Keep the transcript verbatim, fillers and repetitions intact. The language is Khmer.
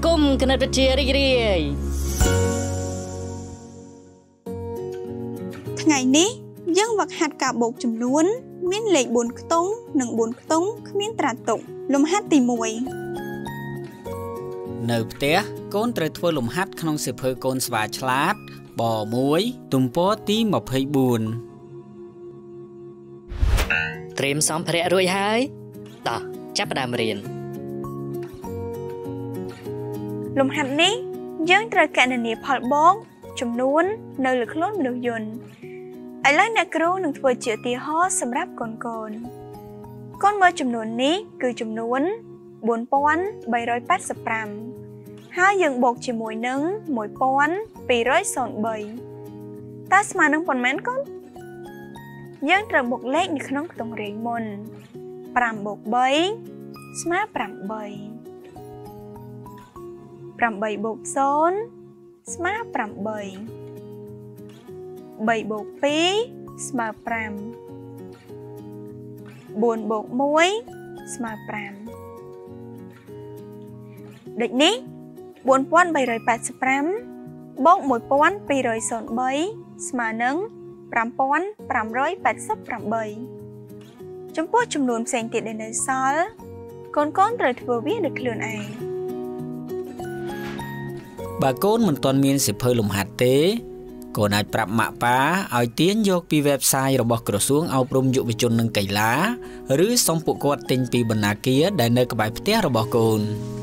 គុំគណិតវិទ្យារីករាយថ្ងៃនេះយើងវឹកហាត់ការបូកចំនួនមានលេខបួនខ្ទង់និងបួនខ្ទង់គ្មានត្រាតុកលំហាត់ទីមួយនៅផ្ទះកូនត្រូវធ្វើលំហាត់ក្នុងសៀវភៅកូនស្វាឆ្លាតបមួយទំព័រទីម្ភៃបួនត្រៀមសម្ភារៈរួចហើយតោះចាប់ផ្ដើមរៀនលំហាត់នេះយើងត្រូវកណនាផលបូកចំនួននៅលើខ្លួនមនុស្សយន្តឥឡូវអ្នកគ្រូនឹងធ្វើជាឧទាហរណ៍សម្រាប់កូនកូនកូនមើលចំនួននេះគឺចំនួនបួនពាន់បីរយប៉ែតសិបប្រាំហើយយើងបូកជាមួយនឹងមួយពាន់ពីររយបីតើស្មើនឹងប៉ុន្មានកូនយើងត្រូវបូកលេខនៅក្នុងខ្ទង់រាយមុនប្រាំបូកបីស្មើប្រាំបីប្រាំបីបូកសូន្យស្មើប្រាំបីបីបូកពីរស្មើប្រាំបួនបូកមួយស្មើប្រាំដូចនេះបួនពាន់បីរយប៉ែតសិបប្រាំបូកមួយពាន់ពីររយបីស្មើនឹងប្រាំពាន់ប្រាំរយប៉ែតសិបប្រាំចំពោះចំនួនផ្សេងទៀតដែលនៅសល់កូនកូនត្រូវធ្វើវាដោយខ្លួនឯងបើកូនមិនទាន់មានសៀវភៅលំហាត់ទេកូនអាចប្រាប់ម៉ាក់ប៉ាឲ្យទាញយកពី website របស់ក្រសួងអប់រំយុវជននិងកីឡាឬសុំពួកគាត់ទិញពីបណ្ណាគារដែលនៅក្បែរផ្ទះរបស់កូន